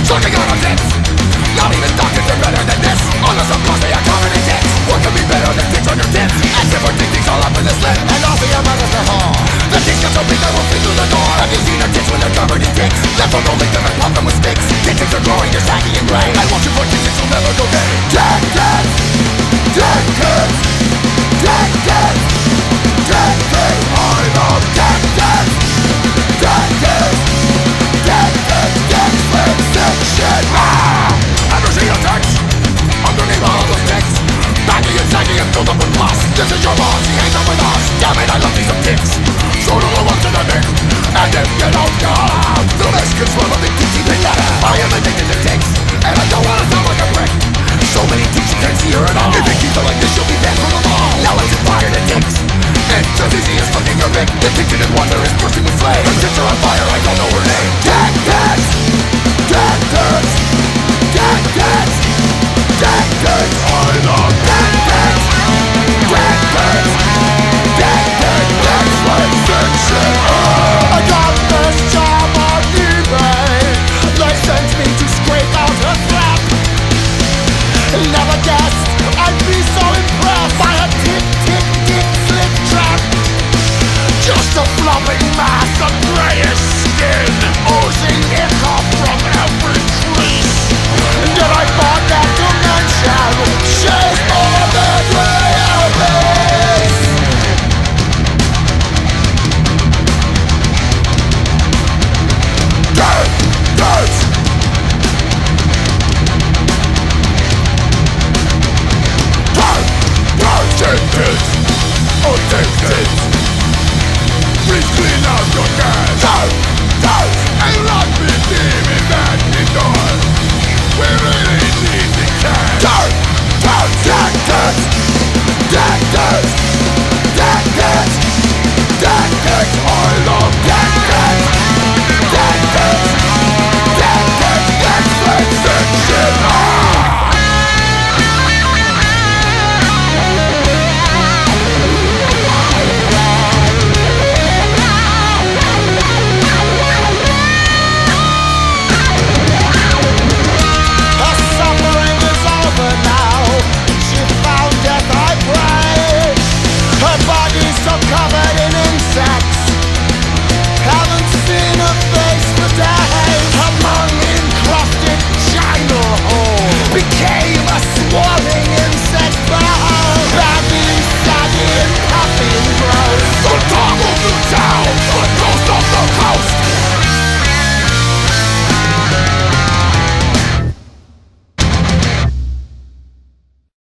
Sucking on our tits. Not even doctors are better than this. Unless of course they are covered in dicks. What could be better than dicks on your tits? As if we're dicks all up in this lip. And also your mother's the whore. The dicks got so big they will fit through the door. Have you seen her tits when they're covered in dicks? Left from only them and pump them with sticks. Dicks are growing, they're saggy and gray. I want you for dicks, you'll never go gay.